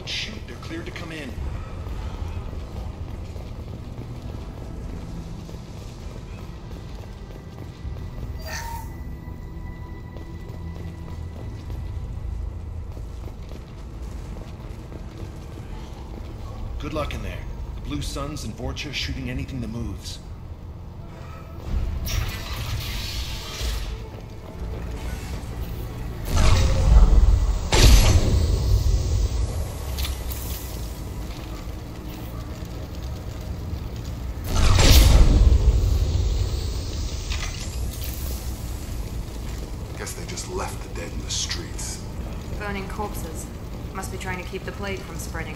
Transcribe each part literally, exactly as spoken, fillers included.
Don't shoot, they're cleared to come in. Good luck in there. The Blue Suns and Vorcha shooting anything that moves. Guess they just left the dead in the streets. Burning corpses. Must be trying to keep the plague from spreading.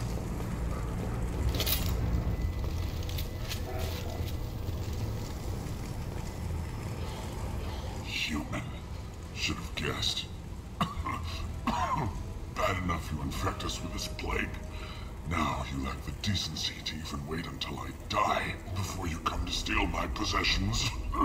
Human. Should have guessed. Bad enough you infect us with this plague. Now you lack the decency to even wait until I die before you come to steal my possessions.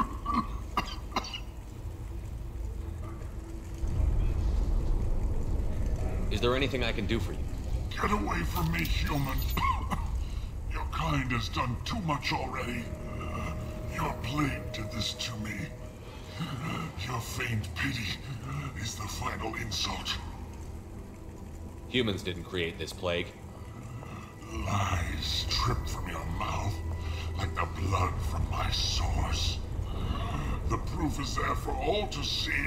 Is there anything I can do for you? Get away from me, human. Your kind has done too much already. Your plague did this to me. Your feigned pity is the final insult. Humans didn't create this plague. Lies drip from your mouth like the blood from my source. The proof is there for all to see.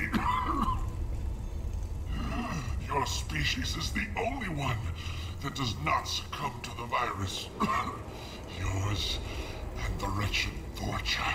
Your species is the only one that does not succumb to the virus. Yours and the wretched Vorcha.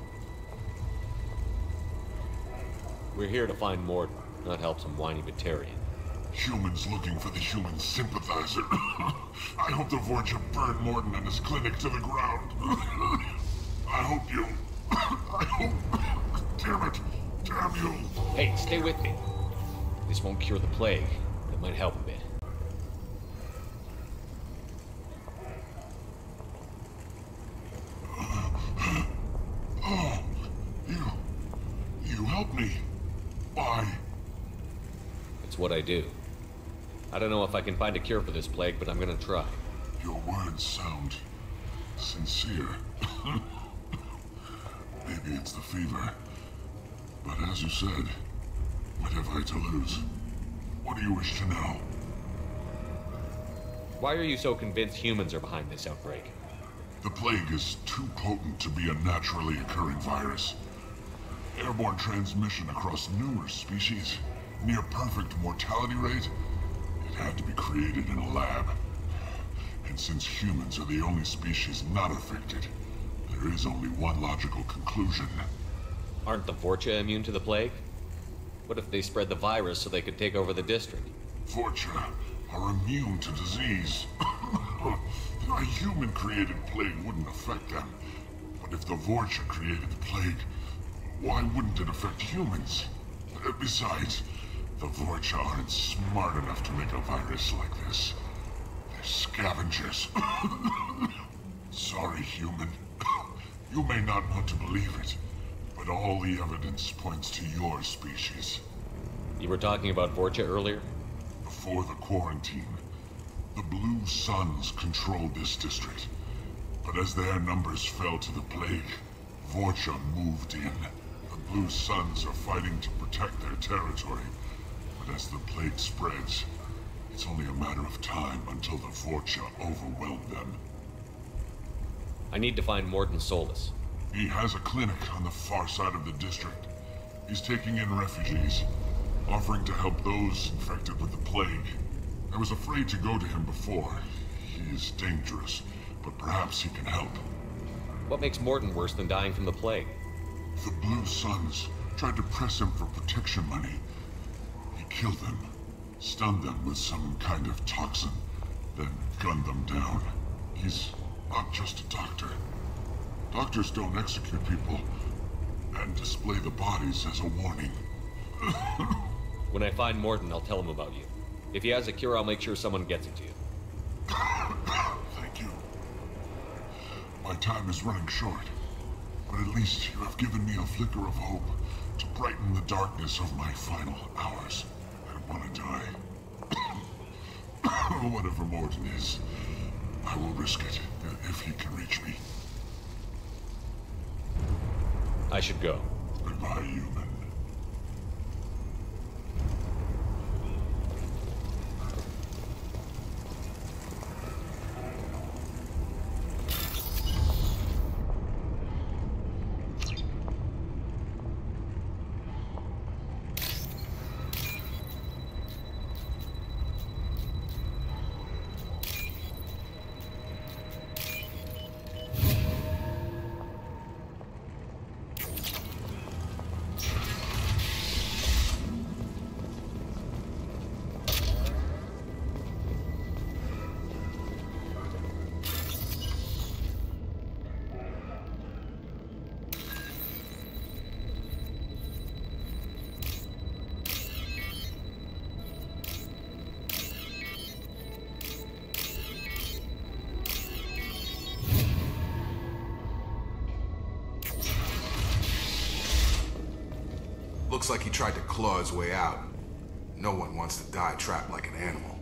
We're here to find Mordin, not help some whiny Batarian. Humans looking for the human sympathizer. I hope the Vorcha burned Mordin and his clinic to the ground. I hope you... I hope... Damn it. Damn you. Hey, stay with me. This won't cure the plague. It might help a bit. Oh, you... You helped me. Why? It's what I do. I don't know if I can find a cure for this plague, but I'm gonna try. Your words sound... sincere. Maybe it's the fever. But as you said, what have I to lose? What do you wish to know? Why are you so convinced humans are behind this outbreak? The plague is too potent to be a naturally occurring virus. Airborne transmission across numerous species, near perfect mortality rate. It had to be created in a lab. And since humans are the only species not affected, there is only one logical conclusion. Aren't the Vorcha immune to the plague? What if they spread the virus so they could take over the district? Vorcha are immune to disease. A human-created plague wouldn't affect them. But if the Vorcha created the plague, why wouldn't it affect humans? Besides, the Vorcha aren't smart enough to make a virus like this. They're scavengers. Sorry, human. You may not want to believe it, but all the evidence points to your species. You were talking about Vorcha earlier? Before the quarantine, the Blue Suns controlled this district. But as their numbers fell to the plague, Vorcha moved in. The Blue Suns are fighting to protect their territory. But as the plague spreads, it's only a matter of time until the Vorcha overwhelm them. I need to find Mordin Solus. He has a clinic on the far side of the district. He's taking in refugees, offering to help those infected with the plague. I was afraid to go to him before. He is dangerous, but perhaps he can help. What makes Mordin worse than dying from the plague? The Blue Suns tried to press him for protection money. He killed them, stunned them with some kind of toxin, then gunned them down. He's not just a doctor. Doctors don't execute people and display the bodies as a warning. When I find Mordin, I'll tell him about you. If he has a cure, I'll make sure someone gets it to you. Thank you. My time is running short, but at least you have given me a flicker of hope to brighten the darkness of my final hours. I don't want to die. Whatever Mordin is, I will risk it if he can reach me. I should go. Goodbye, human. Looks like he tried to claw his way out. No one wants to die trapped like an animal.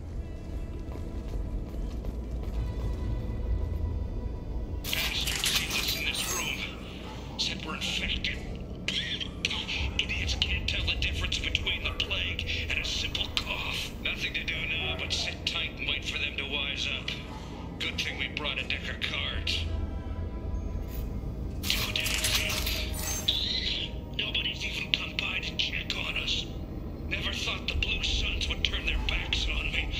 Bastards seen us in this room. Said we're infected. Idiots can't tell the difference between the plague and a simple cough. Nothing to do now but sit tight and wait for them to wise up. Good thing we brought a deck of cards. Two days in. Nobody's even come by to check on us. Never thought the Blue Suns would turn their backs on me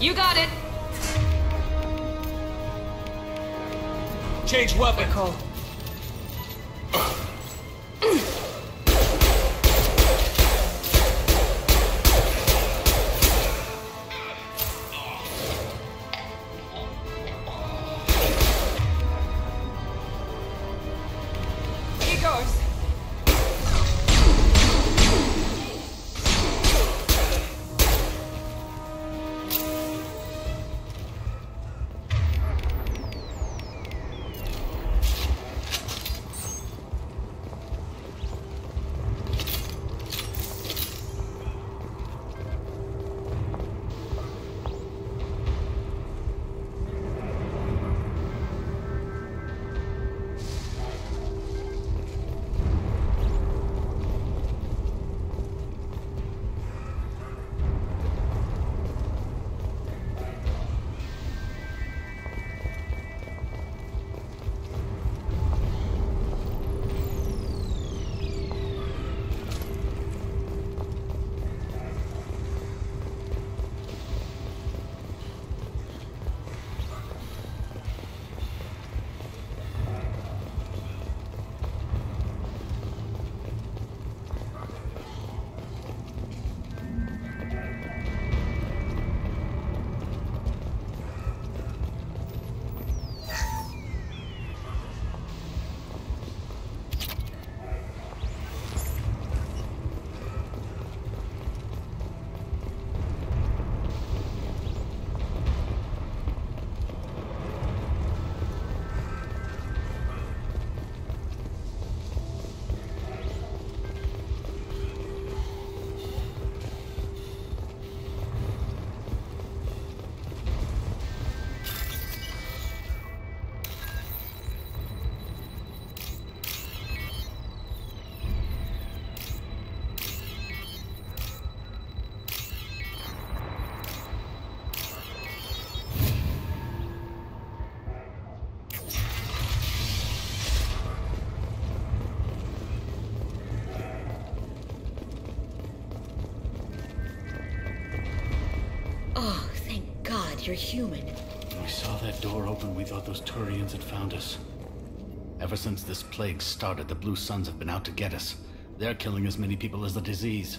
You got it! Change weapon! Cole. Here goes. Oh, thank God you're human. When we saw that door open, we thought those Turians had found us. Ever since this plague started, the Blue Suns have been out to get us. They're killing as many people as the disease.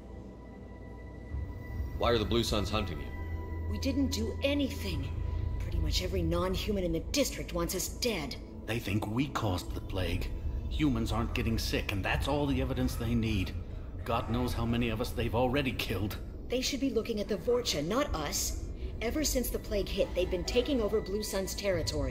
Why are the Blue Suns hunting you? We didn't do anything. Pretty much every non-human in the district wants us dead. They think we caused the plague. Humans aren't getting sick, and that's all the evidence they need. God knows how many of us they've already killed. They should be looking at the Vorcha, not us. Ever since the plague hit, they've been taking over Blue Sun's territory.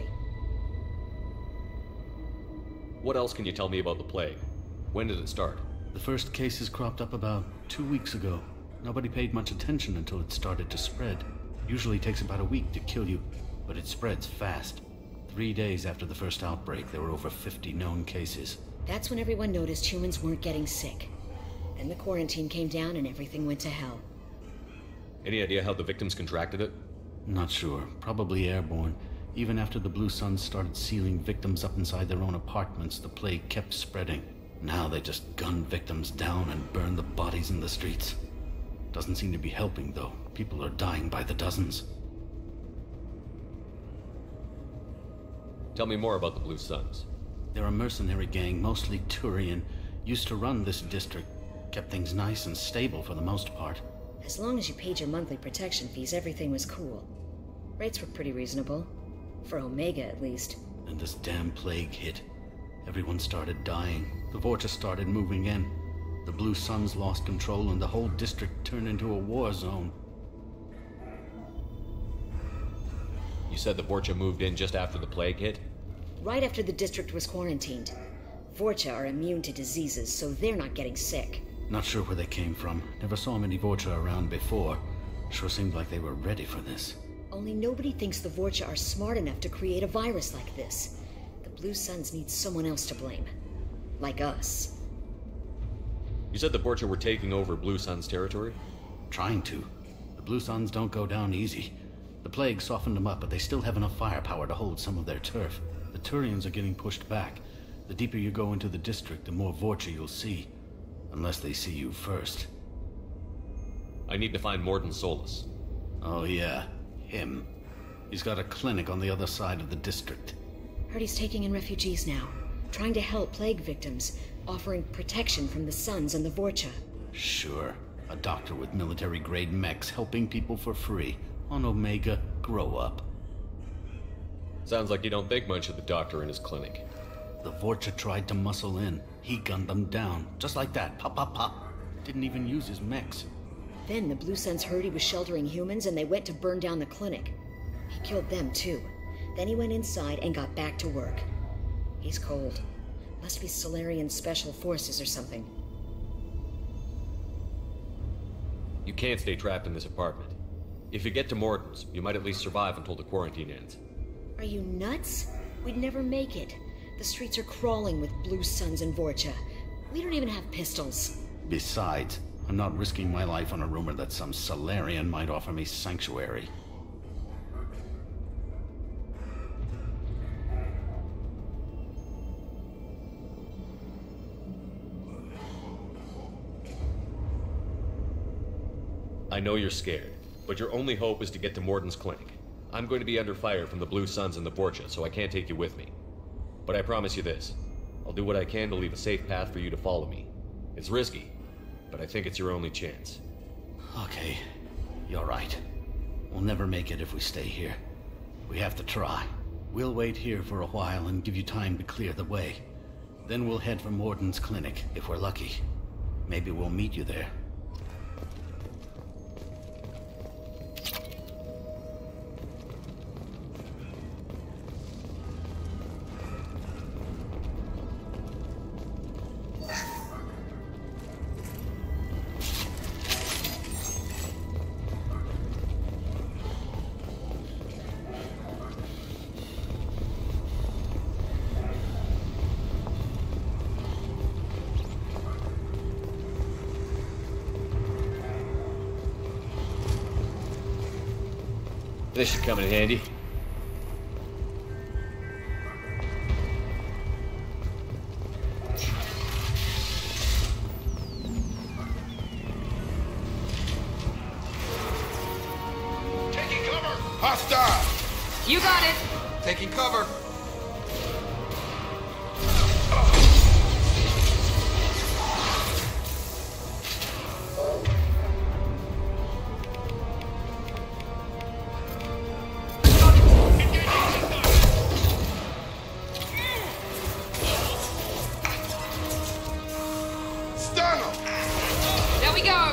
What else can you tell me about the plague? When did it start? The first cases cropped up about two weeks ago. Nobody paid much attention until it started to spread. Usually takes about a week to kill you, but it spreads fast. Three days after the first outbreak, there were over fifty known cases. That's when everyone noticed humans weren't getting sick. Then the quarantine came down and everything went to hell. Any idea how the victims contracted it? Not sure. Probably airborne. Even after the Blue Suns started sealing victims up inside their own apartments, the plague kept spreading. Now they just gun victims down and burn the bodies in the streets. Doesn't seem to be helping, though. People are dying by the dozens. Tell me more about the Blue Suns. They're a mercenary gang, mostly Turian. Used to run this district. Kept things nice and stable for the most part. As long as you paid your monthly protection fees, everything was cool. Rates were pretty reasonable. For Omega, at least. And this damn plague hit. Everyone started dying. The Vorcha started moving in. The Blue Suns lost control and the whole district turned into a war zone. You said the Vorcha moved in just after the plague hit? Right after the district was quarantined. Vorcha are immune to diseases, so they're not getting sick. Not sure where they came from. Never saw many Vorcha around before. Sure seemed like they were ready for this. Only nobody thinks the Vorcha are smart enough to create a virus like this. The Blue Suns need someone else to blame. Like us. You said the Vorcha were taking over Blue Sun's territory? Trying to. The Blue Suns don't go down easy. The plague softened them up, but they still have enough firepower to hold some of their turf. The Turians are getting pushed back. The deeper you go into the district, the more Vorcha you'll see. Unless they see you first. I need to find Mordin Solus. Oh yeah. Him. He's got a clinic on the other side of the district. Heard he's taking in refugees now, trying to help plague victims, offering protection from the Suns and the Vorcha. Sure. A doctor with military-grade mechs helping people for free. On Omega, grow up. Sounds like you don't think much of the doctor in his clinic. The Vorcha tried to muscle in. He gunned them down. Just like that. Pop, pop, pop. Didn't even use his mechs. Then the Blue Suns heard he was sheltering humans and they went to burn down the clinic. He killed them too. Then he went inside and got back to work. He's cold. Must be Solarian Special Forces or something. You can't stay trapped in this apartment. If you get to Morton's, you might at least survive until the quarantine ends. Are you nuts? We'd never make it. The streets are crawling with Blue Suns and Vorcha. We don't even have pistols. Besides, I'm not risking my life on a rumor that some Solarian might offer me sanctuary. I know you're scared, but your only hope is to get to Morton's clinic. I'm going to be under fire from the Blue Suns and the Vorcha, so I can't take you with me. But I promise you this. I'll do what I can to leave a safe path for you to follow me. It's risky, but I think it's your only chance. Okay, you're right. We'll never make it if we stay here. We have to try. We'll wait here for a while and give you time to clear the way. Then we'll head for Morton's clinic, if we're lucky. Maybe we'll meet you there. This should come in handy. Taking cover! Hostile! You got it! Taking cover! There we go!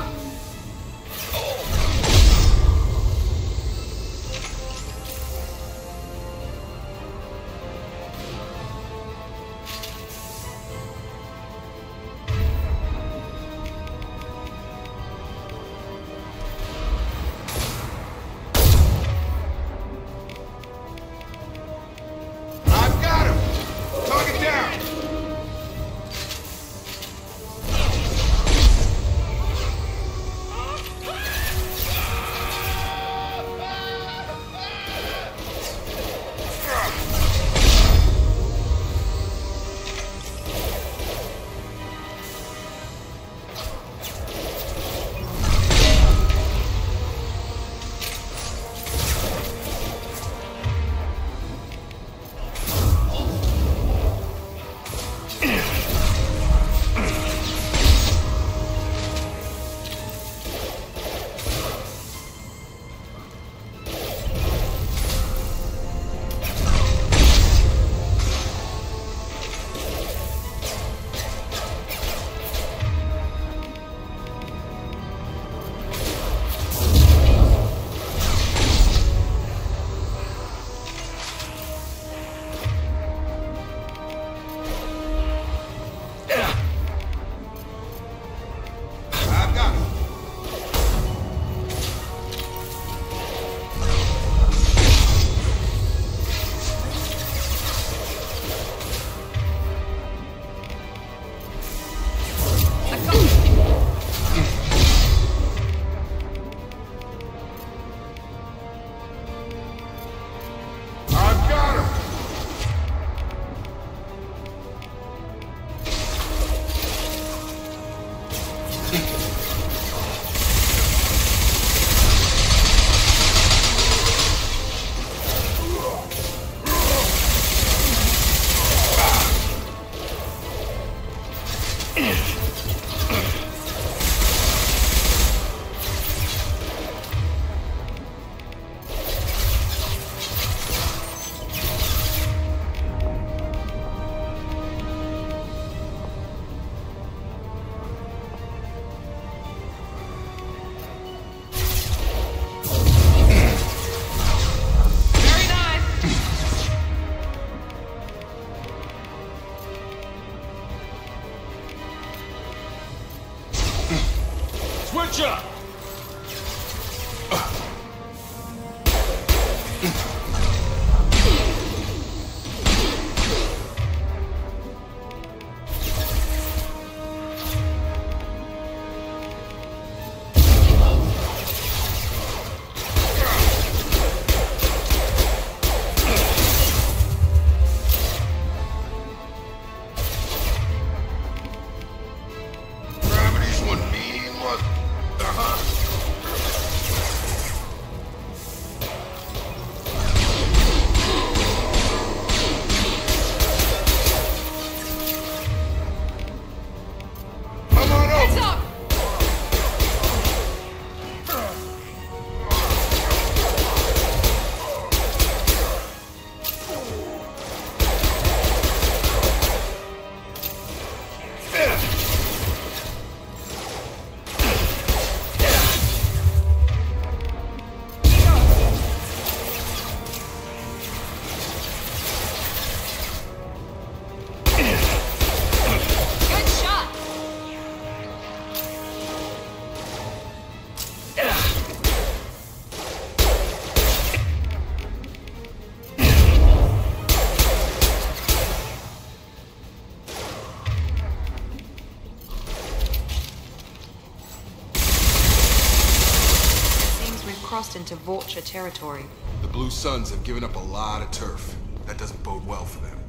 Crossed into Vorcha territory. The Blue Suns have given up a lot of turf. That doesn't bode well for them.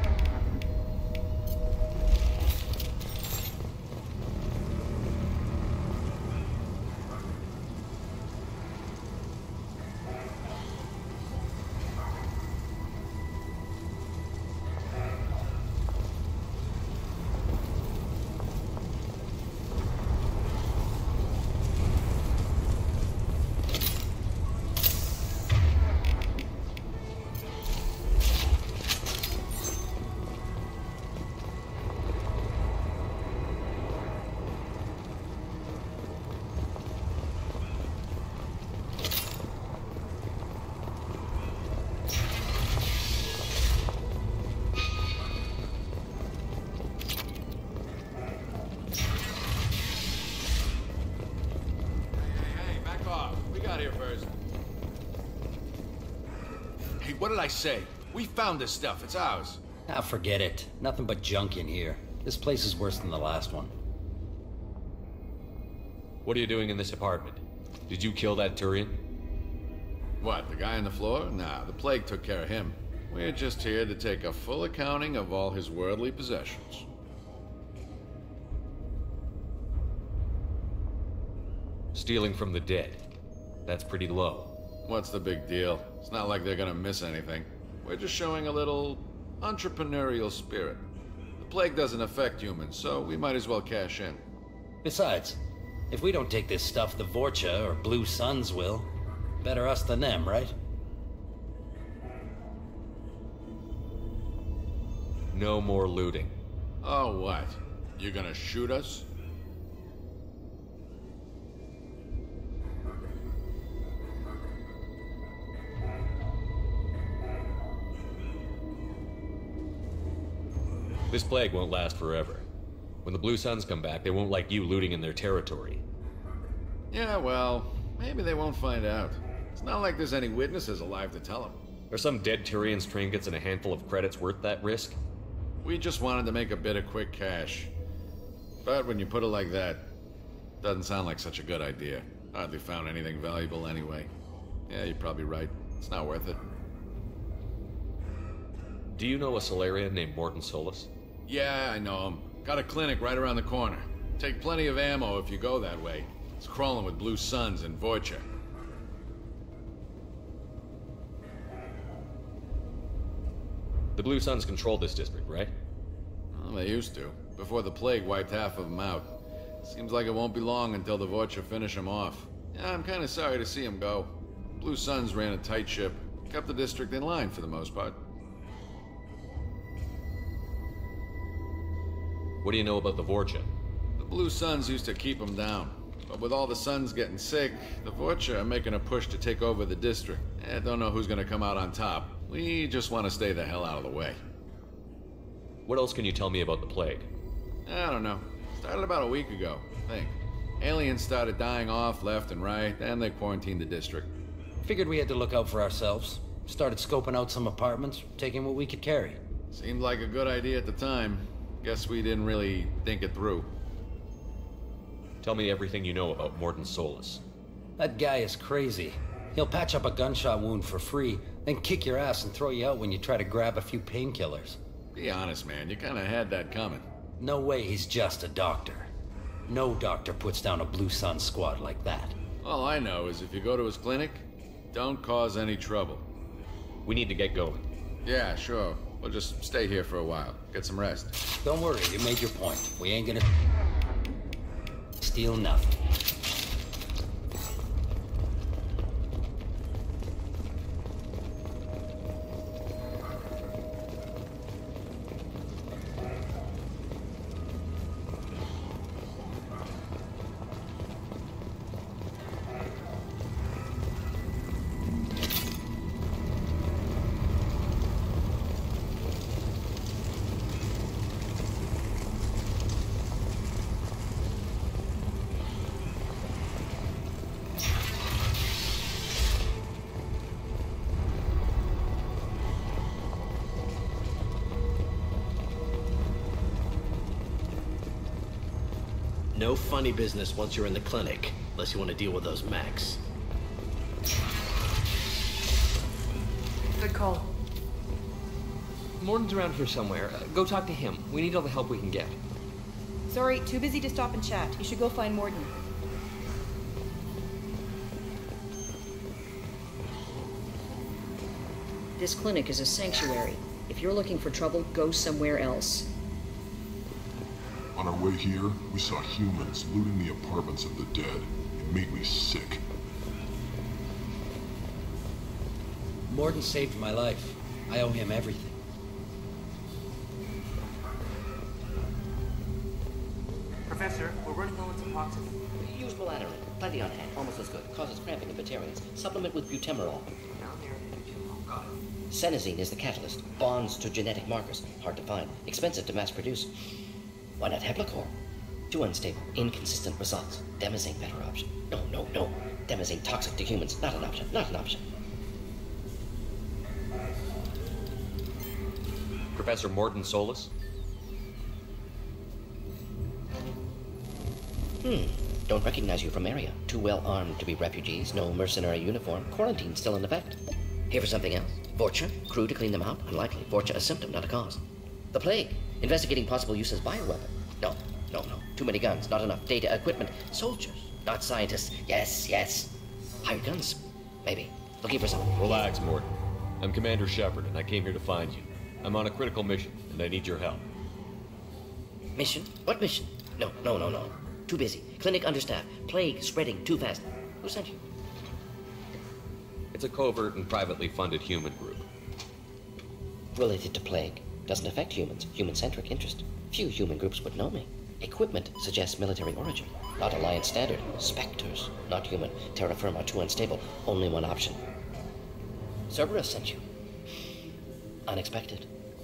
What did I say? We found this stuff. It's ours. Ah, forget it. Nothing but junk in here. This place is worse than the last one. What are you doing in this apartment? Did you kill that Turian? What, the guy on the floor? Nah, the plague took care of him. We're just here to take a full accounting of all his worldly possessions. Stealing from the dead. That's pretty low. What's the big deal? It's not like they're gonna miss anything. We're just showing a little entrepreneurial spirit. The plague doesn't affect humans, so we might as well cash in. Besides, if we don't take this stuff, the Vorcha or Blue Suns will. Better us than them, right? No more looting. Oh, what? You gonna shoot us? This plague won't last forever. When the Blue Suns come back, they won't like you looting in their territory. Yeah, well, maybe they won't find out. It's not like there's any witnesses alive to tell them. Are some dead Tyrians' trinkets and a handful of credits worth that risk? We just wanted to make a bit of quick cash. But when you put it like that, doesn't sound like such a good idea. Hardly found anything valuable anyway. Yeah, you're probably right. It's not worth it. Do you know a Solarian named Morton Solus? Yeah, I know him. Got a clinic right around the corner. Take plenty of ammo if you go that way. It's crawling with Blue Suns and Vorcha. The Blue Suns control this district, right? Well, they used to, before the plague wiped half of them out. Seems like it won't be long until the Vorcha finish them off. Yeah, I'm kind of sorry to see them go. Blue Suns ran a tight ship, kept the district in line for the most part. What do you know about the Vorcha? The Blue Suns used to keep them down. But with all the Suns getting sick, the Vorcha are making a push to take over the district. I don't know who's gonna come out on top. We just want to stay the hell out of the way. What else can you tell me about the plague? I don't know. Started about a week ago, I think. Aliens started dying off left and right, and they quarantined the district. Figured we had to look out for ourselves. Started scoping out some apartments, taking what we could carry. Seemed like a good idea at the time. Guess we didn't really think it through. Tell me everything you know about Mordin Solus. That guy is crazy. He'll patch up a gunshot wound for free, then kick your ass and throw you out when you try to grab a few painkillers. Be honest, man. You kinda had that coming. No way he's just a doctor. No doctor puts down a Blue Sun squad like that. All I know is if you go to his clinic, don't cause any trouble. We need to get going. Yeah, sure. We'll just stay here for a while. Get some rest. Don't worry, you made your point. We ain't gonna steal nothing. No funny business once you're in the clinic, unless you want to deal with those mechs. Good call. Mordin's around here somewhere. Uh, go talk to him. We need all the help we can get. Sorry, too busy to stop and chat. You should go find Mordin. This clinic is a sanctuary. If you're looking for trouble, go somewhere else. On our way here, we saw humans looting the apartments of the dead. It made me sick. Mordin saved my life. I owe him everything. Professor, we're running low on toxin. Use Melatonin. Plenty on hand. Almost as good. Causes cramping of Batarians. Supplement with butemerol. Senesine is the catalyst. Bonds to genetic markers. Hard to find. Expensive to mass produce. Why not Heblacor? Too unstable. Inconsistent results. Demazine better option. No, no, no. Demazine toxic to humans. Not an option. Not an option. Professor Mordin Solus? Hmm. Don't recognize you from area. Too well armed to be refugees. No mercenary uniform. Quarantine still in effect. Here for something else. Vorcha? Crew to clean them out? Unlikely. Vorcha a symptom, not a cause. The plague. Investigating possible use as bioweapon. No, no, no. Too many guns. Not enough data, equipment. Soldiers, not scientists. Yes, yes. Hired guns. Maybe. Looking for something. Relax, Mordin. I'm Commander Shepard, and I came here to find you. I'm on a critical mission, and I need your help. Mission? What mission? No, no, no, no. Too busy. Clinic understaffed. Plague spreading too fast. Who sent you? It's a covert and privately funded human group. Related to plague. Doesn't affect humans. Human-centric interest. Few human groups would know me. Equipment suggests military origin. Not Alliance standard. Spectres. Not human. Terra firma too unstable. Only one option. Cerberus sent you. Unexpected.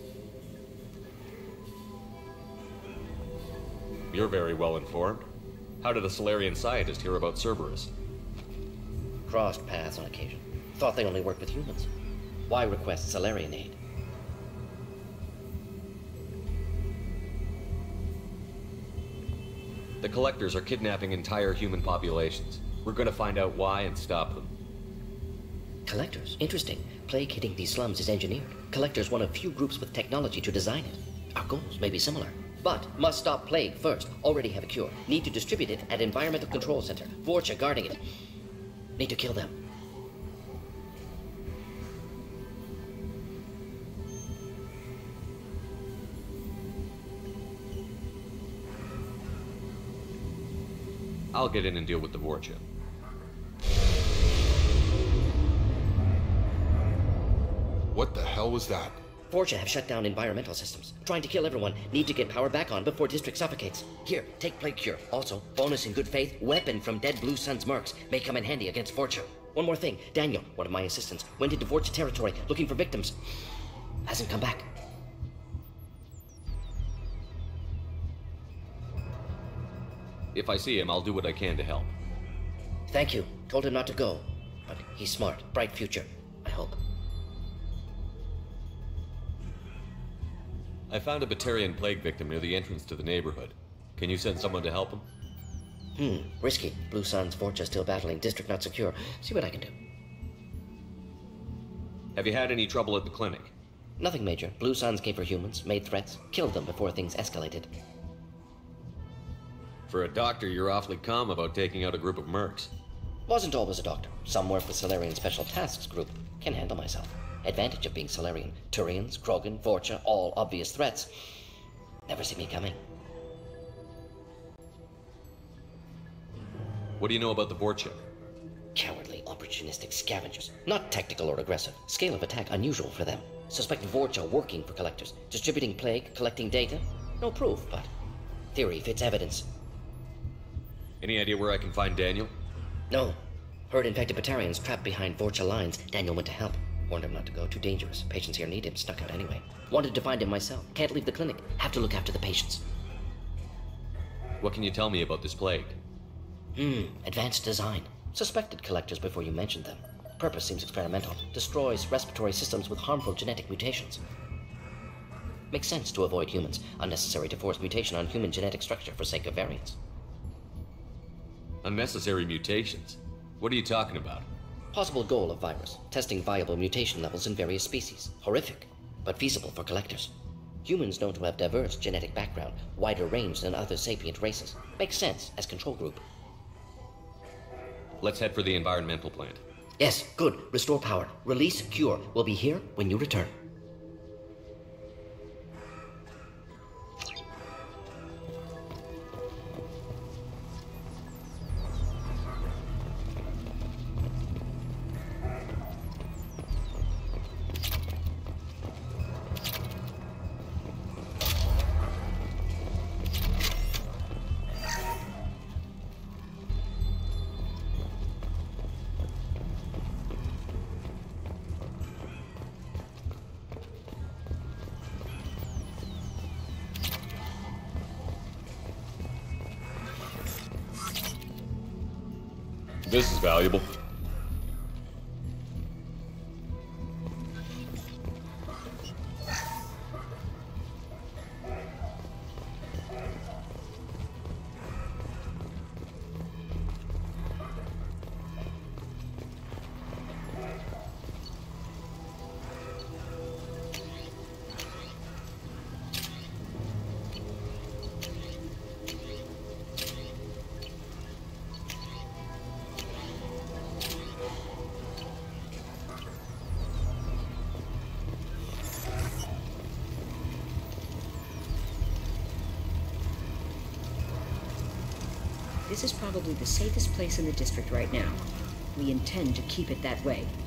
You're very well informed. How did a Solarian scientist hear about Cerberus? Crossed paths on occasion. Thought they only worked with humans. Why request Solarian aid? The Collectors are kidnapping entire human populations. We're gonna find out why and stop them. Collectors? Interesting. Plague hitting these slums is engineered. Collectors one of few groups with technology to design it. Our goals may be similar. But must stop plague first. Already have a cure. Need to distribute it at Environmental Control Center. Vorcha guarding it. Need to kill them. I'll get in and deal with the Vorcha. What the hell was that? Vorcha have shut down environmental systems. Trying to kill everyone. Need to get power back on before district suffocates. Here, take plague cure. Also, bonus in good faith, weapon from dead Blue Sun's mercs. May come in handy against Vorcha. One more thing. Daniel, one of my assistants, went into Vorcha territory looking for victims. Hasn't come back. If I see him, I'll do what I can to help. Thank you. Told him not to go. But he's smart, bright future, I hope. I found a Batarian plague victim near the entrance to the neighborhood. Can you send someone to help him? Hmm, risky. Blue Suns, Vorcha still battling, district not secure. See what I can do. Have you had any trouble at the clinic? Nothing major. Blue Suns came for humans, made threats, killed them before things escalated. For a doctor, you're awfully calm about taking out a group of mercs. Wasn't always a doctor. Some work with Solarian Special Tasks Group. Can handle myself. Advantage of being Solarian. Turians, Krogan, Vorcha, all obvious threats. Never see me coming. What do you know about the Vorcha? Cowardly, opportunistic scavengers. Not tactical or aggressive. Scale of attack unusual for them. Suspect Vorcha working for collectors. Distributing plague, collecting data. No proof, but theory fits evidence. Any idea where I can find Daniel? No. Heard infected Batarians trapped behind Vorcha lines. Daniel went to help. Warned him not to go. Too dangerous. Patients here need him. Snuck out anyway. Wanted to find him myself. Can't leave the clinic. Have to look after the patients. What can you tell me about this plague? Hmm. Advanced design. Suspected collectors before you mentioned them. Purpose seems experimental. Destroys respiratory systems with harmful genetic mutations. Makes sense to avoid humans. Unnecessary to force mutation on human genetic structure for sake of variance. Unnecessary mutations? What are you talking about? Possible goal of virus. Testing viable mutation levels in various species. Horrific, but feasible for collectors. Humans known to have diverse genetic background, wider range than other sapient races. Makes sense as control group. Let's head for the environmental plant. Yes, good. Restore power. Release cure. We'll be here when you return. This is valuable. This is probably the safest place in the district right now. We intend to keep it that way.